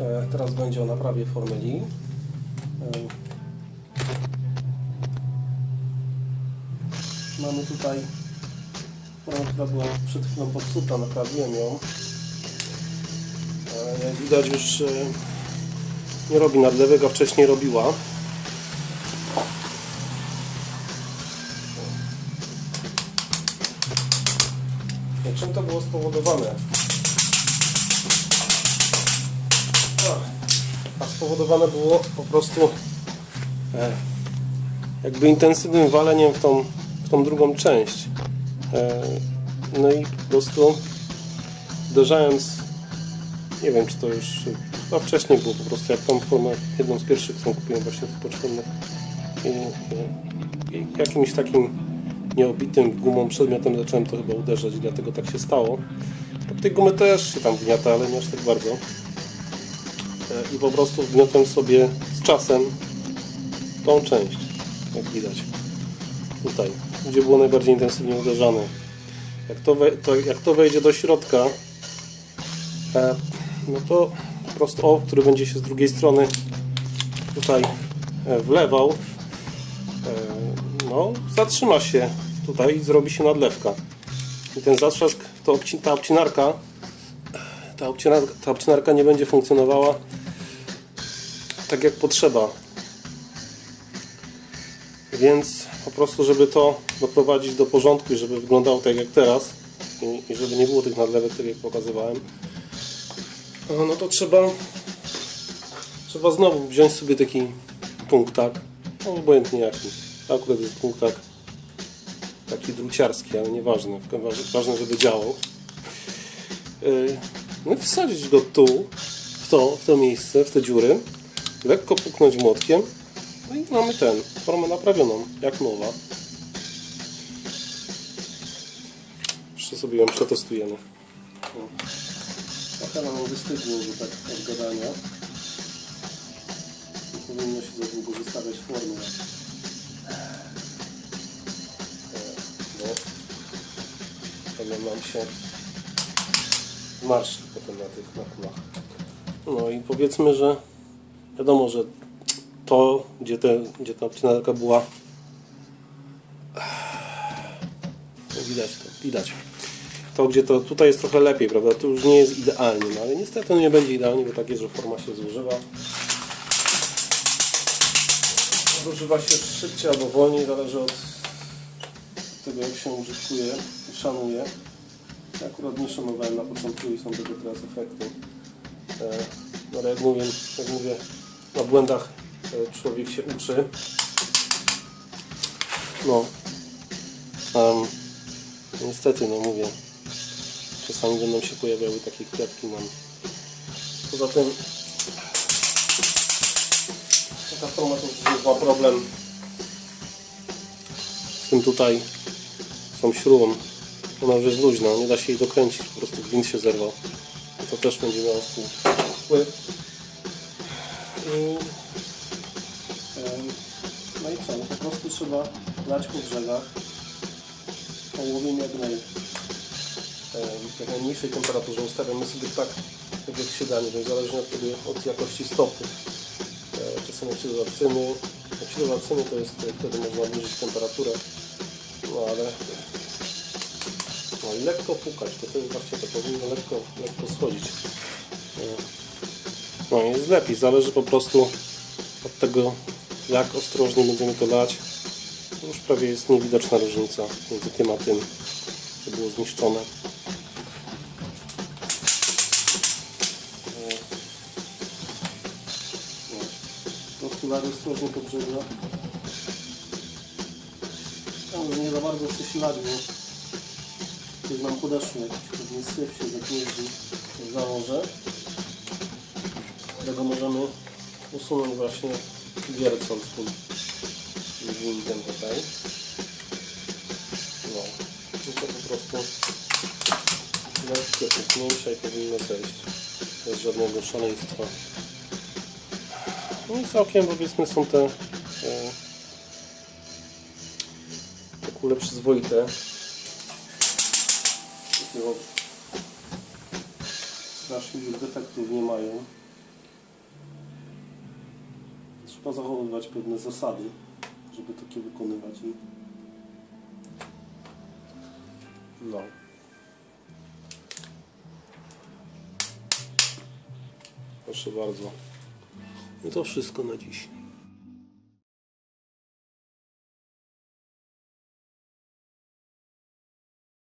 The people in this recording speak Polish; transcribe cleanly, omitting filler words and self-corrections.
Teraz będzie o naprawie formeli. Mamy tutaj, która była przed chwilą popsuta, naprawiłem ją. Jak widać już nie robi nadlewek, a wcześniej robiła. Czym to było spowodowane? A spowodowane było po prostu jakby intensywnym waleniem w tą drugą część. No i po prostu uderzając, nie wiem czy to już chyba wcześniej było po prostu, jak tą formę, jedną z pierwszych, którą kupiłem właśnie w poczwórnych, i jakimś takim nieobitym gumą przedmiotem zacząłem to chyba uderzać i dlatego tak się stało. Od tej gumy też się tam wgniata, ale nie aż tak bardzo. I po prostu wgniotłem sobie z czasem tą część, jak widać tutaj, gdzie było najbardziej intensywnie uderzane. Jak to wejdzie do środka, no to po prostu który będzie się z drugiej strony tutaj wlewał, no zatrzyma się tutaj i zrobi się nadlewka. I ten zatrzask, ta obcinarka nie będzie funkcjonowała tak jak potrzeba. Więc po prostu, żeby to doprowadzić do porządku i żeby wyglądało tak jak teraz i żeby nie było tych nadlewek, tak jak pokazywałem, no to trzeba znowu wziąć sobie taki punktak, no obojętnie jaki. Akurat jest punktak taki druciarski, ale nieważne, ważne, żeby działał. No i wsadzić go tu, w to miejsce, w te dziury, lekko puknąć młotkiem, no i mamy formę naprawioną, jak nowa. Jeszcze sobie ją przetestujemy. Trochę nam wystygło, że tak od gadania. Nie powinno się za długo zostawiać formy. Bo potem nam się marszczy potem na tych kulach. No i powiedzmy, że wiadomo, że to, gdzie ta obcinarka była, widać. To, gdzie tutaj jest trochę lepiej, prawda? To już nie jest idealnie, no ale niestety nie będzie idealnie, bo tak jest, że forma się zużywa. Zużywa się szybciej albo wolniej, zależy od tego, jak się użytkuje i szanuje. Ja akurat nie szanowałem na początku i są tego teraz efekty. No ale jak mówię, na błędach człowiek się uczy. No. Niestety, no mówię, czasami będą się pojawiały takie kwiatki nam. Poza tym taka forma to ma problem z tym tutaj, z tą śrubą. Ona już jest luźna, nie da się jej dokręcić, po prostu gwint się zerwał. I to też będzie miało wpływ. No i co? No po prostu trzeba lać po brzegach ołowiem jak najmniejszej temperaturze. Ustawiamy sobie tak jak się da, nie wiem, zależnie od jakości stopu. Czasem jak się do zacyny, to jest wtedy można obniżyć temperaturę. No ale i lekko pukać, to jest właśnie to, powinno lekko schodzić. No jest lepiej, zależy po prostu od tego, jak ostrożnie będziemy to lać. Już prawie jest niewidoczna różnica między tym a tym, co było zniszczone. Po prostu lać ostrożnie po brzegach. Ja może nie za bardzo chcę się lać, bo coś nam podeszło, jakiś pewnie syf się zagnieździ w zaworze. Tego możemy usunąć właśnie wiercą z tym gwintem tutaj. No. I to po prostu lekkie puknięcia i powinno zejść bez żadnego szaleństwa. No i całkiem, powiedzmy, są te kule przyzwoite. Takiego strasznych defektów nie mają. trzeba zachowywać pewne zasady, żeby takie wykonywać. No. Proszę bardzo. I to wszystko na dziś.